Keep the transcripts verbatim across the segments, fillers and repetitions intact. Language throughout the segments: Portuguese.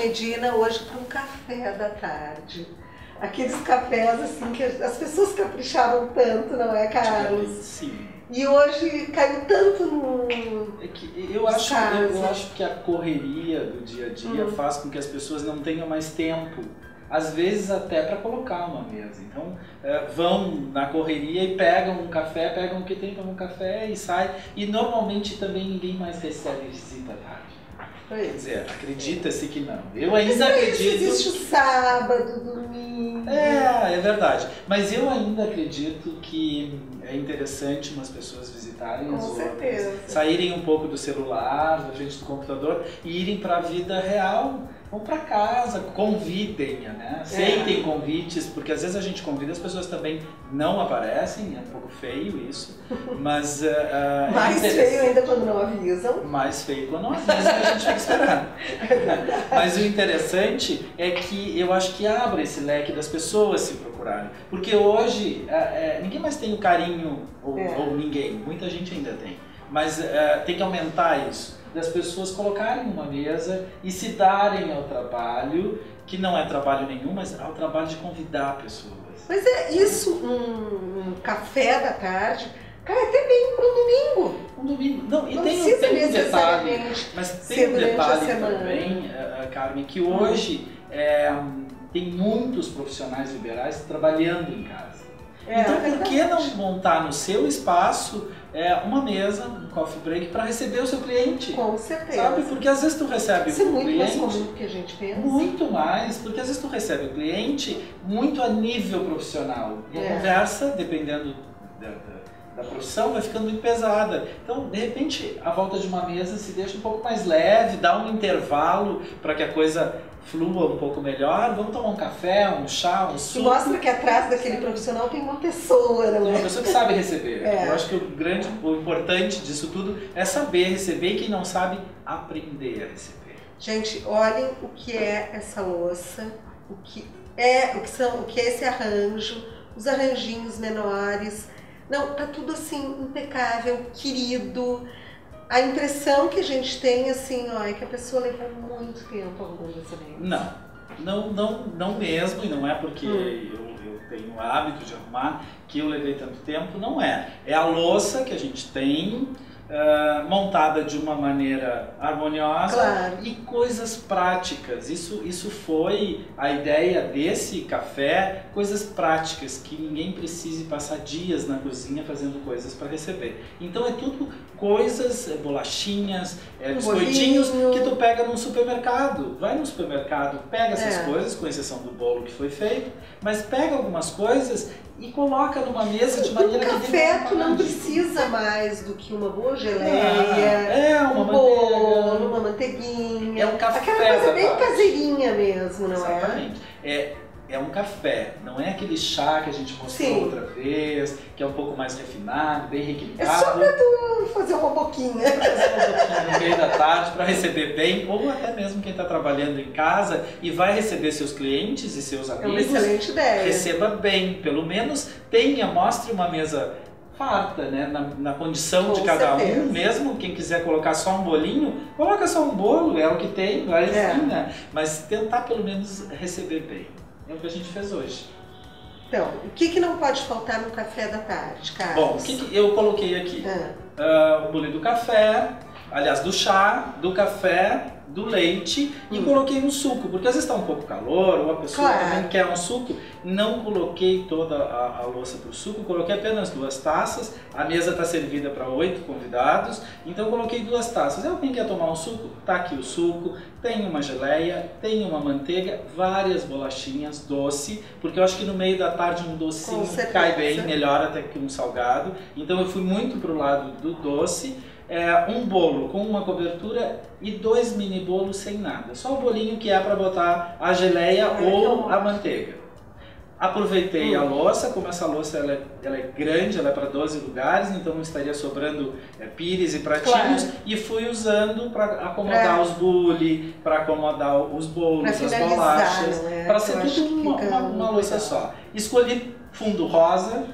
Medina hoje para um café da tarde. Aqueles cafés assim que as pessoas caprichavam tanto, não é, Carlos? Sim. E hoje caiu tanto no... É que eu, acho, eu, eu acho que a correria do dia a dia hum. faz com que as pessoas não tenham mais tempo. Às vezes até para colocar uma mesa. Então é, vão na correria e pegam um café, pegam o que tem, tomam um café e saem. E normalmente também ninguém mais recebe visita à tarde. Quer dizer, acredita-se que não. Eu ainda Mas acredito... Existe o sábado, domingo... É, é verdade. Mas eu ainda acredito que é interessante umas pessoas visitarem Com as certeza. outras, saírem um pouco do celular, da frente do computador e irem para a vida real. Vão para casa, convidem, né? Aceitem é. convites, porque às vezes a gente convida, as pessoas também não aparecem, é um pouco feio isso, mas... Uh, Mais é feio ainda quando não avisam. Mais feio quando não avisam, a gente fica esperando. Mas o interessante é que eu acho que abre esse leque das pessoas se procurarem, porque hoje uh, uh, ninguém mais tem o carinho, ou, é. ou ninguém, muita gente ainda tem, mas uh, tem que aumentar isso. Das pessoas colocarem uma mesa e se darem ao trabalho, que não é trabalho nenhum, mas ao trabalho de convidar pessoas. Mas é isso, um, um café da tarde, cai até bem para um domingo. Um domingo, não, e não tem, tem um detalhe, mas tem um detalhe também, uh, Carmen, que hoje hum. é, tem muitos profissionais liberais trabalhando em casa. É, então, é por que não montar no seu espaço é, uma mesa, um coffee break, para receber o seu cliente? Com certeza. Sabe? Porque às vezes tu recebe Isso o é muito cliente... mais comum do que a gente pensa. Muito mais, porque às vezes tu recebe o cliente muito a nível profissional. E a é. conversa, dependendo da, da, da profissão, vai ficando muito pesada. Então, de repente, a volta de uma mesa se deixa um pouco mais leve, dá um intervalo para que a coisa flua um pouco melhor, vamos tomar um café, um chá, um suco. E mostra que atrás daquele profissional tem uma pessoa, não é? Uma pessoa que sabe receber. É. Eu acho que o grande, o importante disso tudo é saber receber e quem não sabe, aprender a receber. Gente, olhem o que é essa louça, o que é, o que são, o que é esse arranjo, os arranjinhos menores. Não, tá tudo assim impecável, querido. A impressão que a gente tem, assim, ó, é que a pessoa levou muito tempo arrumando essa mesa. Não, não, não, não mesmo, e não é porque hum. eu, eu tenho o hábito de arrumar que eu levei tanto tempo, não é. É a louça que a gente tem, uh, montada de uma maneira harmoniosa claro. E coisas práticas. Isso, isso foi a ideia desse café, coisas práticas, que ninguém precise passar dias na cozinha fazendo coisas para receber. Então é tudo coisas, bolachinhas, é, biscoitinhos que tu pega num supermercado. Vai no supermercado, pega essas é. coisas, com exceção do bolo que foi feito, mas pega algumas coisas e coloca numa mesa de maneira que... O café tu não precisa mais do que uma boa geleia, ah, é, uma um bolo, uma manteiguinha. É um café. Aquela coisa bem caseirinha mesmo, não é? Exatamente. É, é um café, não é aquele chá que a gente mostrou Sim. outra vez, que é um pouco mais refinado, bem requintado. É só pra tu fazer uma boquinha. Fazer uma boquinha no meio da tarde para receber bem, ou até mesmo quem está trabalhando em casa e vai receber seus clientes e seus amigos. É uma excelente ideia. Receba bem, pelo menos tenha, mostre uma mesa farta, né? na, na condição Com de cada certeza. um, mesmo quem quiser colocar só um bolinho, coloca só um bolo, é o que tem, vai é. assim, né? Mas tentar pelo menos receber bem. É o que a gente fez hoje. Então, o que, que não pode faltar no café da tarde, Carlos? Bom, o que, que eu coloquei aqui? Ah. Uh, o bolinho do café, aliás, do chá, do café, do leite e hum. coloquei um suco, porque às vezes está um pouco calor, ou a pessoa claro. também quer um suco. Não coloquei toda a, a louça para o suco, coloquei apenas duas taças. A mesa está servida para oito convidados, então coloquei duas taças. Alguém quer tomar um suco? Tá aqui o suco, tem uma geleia, tem uma manteiga, várias bolachinhas, doce, porque eu acho que no meio da tarde um docinho cai bem, melhor até que um salgado. Então eu fui muito para o lado do doce. É, um bolo com uma cobertura e dois mini bolos sem nada. Só o bolinho que é para botar a geleia é ou a manteiga. Aproveitei hum. a louça, como essa louça ela é, ela é grande, ela é para doze lugares, então não estaria sobrando é, pires e pratinhos, claro. E fui usando para acomodar é. os bule, para acomodar os bolos, as bolachas, é? para ser tudo uma, uma, uma louça só. Escolhi fundo rosa,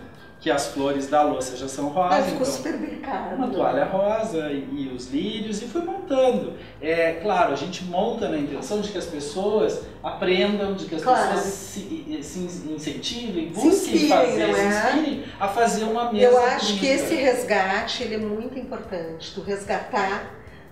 que as flores da louça já são rosas. Ah, ficou então, super delicado. uma toalha rosa e, e os lírios, e fui montando. É claro, a gente monta na intenção de que as pessoas aprendam, de que as claro. pessoas se, se incentivem, Se busquem inspirem, fazer, não se é? inspirem a fazer uma mesa Eu acho bonita. que esse resgate ele é muito importante, tu resgatar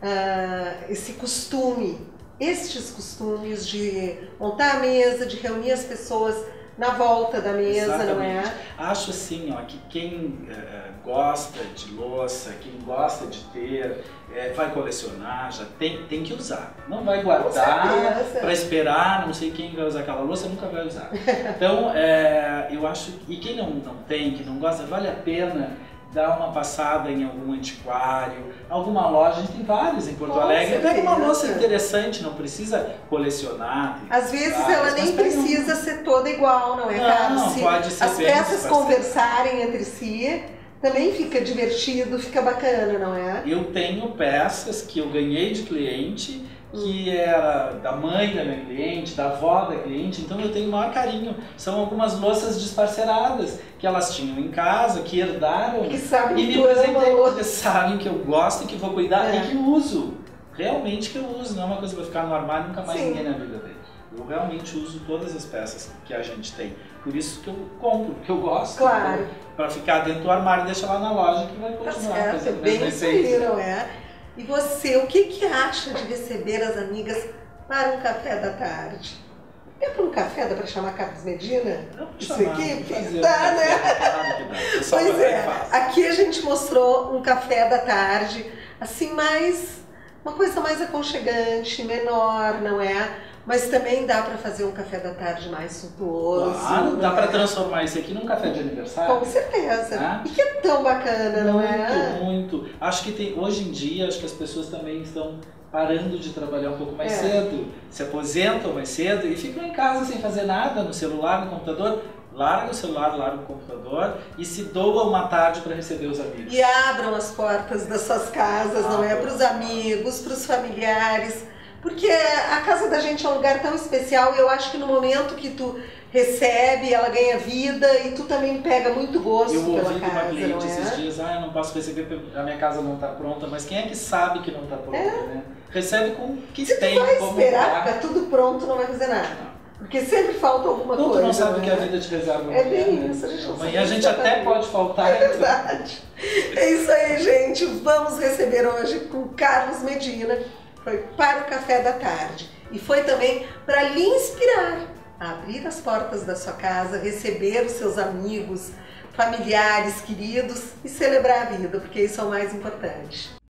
uh, esse costume, estes costumes de montar a mesa, de reunir as pessoas na volta da mesa, Exatamente. Não é? Acho assim, ó, que quem uh, gosta de louça, quem gosta de ter, é, vai colecionar, já tem, tem que usar. Não vai guardar para esperar, não sei quem vai usar aquela louça, nunca vai usar. Então, é, eu acho, e quem não, não tem, que não gosta, vale a pena dar uma passada em algum antiquário, alguma loja, a gente tem vários em Porto Com Alegre. certeza. Pega uma louça interessante, não precisa colecionar. Às vezes várias, ela nem precisa um... ser toda igual, não é, não, Carlos? Se pode ser as bem peças parecido. conversarem entre si, também fica divertido, fica bacana, não é? Eu tenho peças que eu ganhei de cliente, que era da mãe da minha cliente, da avó da cliente, então eu tenho o maior carinho. São algumas louças desparceradas que elas tinham em casa, que herdaram que sabem e que me presentei, ama. porque sabem que eu gosto, que vou cuidar é. e que uso. Realmente que eu uso, não é uma coisa que vai ficar no armário e nunca mais Sim. ninguém na vida dele. Eu realmente uso todas as peças que a gente tem. Por isso que eu compro, porque eu gosto. Claro. Para ficar dentro do armário e deixar lá na loja que vai continuar tá fazendo é bem isso aí, receitas. não é? E você, o que, que acha de receber as amigas para um café da tarde? É para um café, dá para chamar Carlos Medina? Isso aqui? Fazer, Dá, né? Dá. Pois é, aqui a gente mostrou um café da tarde, assim, mais, uma coisa mais aconchegante, menor, não é? Mas também dá para fazer um café da tarde mais suntuoso. Claro, dá para transformar isso aqui num café de aniversário. Com certeza. Ah? E que é tão bacana, não é? Muito, muito. Acho que tem, hoje em dia, acho que as pessoas também estão parando de trabalhar um pouco mais é. cedo, se aposentam mais cedo e ficam em casa sem fazer nada, no celular, no computador. Larga o celular, larga o computador e se doa uma tarde para receber os amigos. E abram as portas das suas casas, ah, não é? Para os amigos, para os familiares. Porque a casa da gente é um lugar tão especial e eu acho que no momento que tu recebe, ela ganha vida e tu também pega muito gosto eu pela ouvi casa, uma cliente não é? esses dias, ah, eu não posso receber porque a minha casa não está pronta, mas quem é que sabe que não está pronta, é. né? Recebe com o que Se tem. tu vai como esperar tá. ficar tudo pronto, não vai fazer nada. Não. Porque sempre falta alguma não, coisa. Tu não sabe o né? que a vida te reserva amanhã. É bem né? isso, a gente não Amanhã sabe a gente até também. pode faltar. É verdade. É isso aí, gente. Vamos receber hoje com Carlos Medina. Foi para o café da tarde. E foi também para lhe inspirar a abrir as portas da sua casa, receber os seus amigos, familiares, queridos e celebrar a vida, porque isso é o mais importante.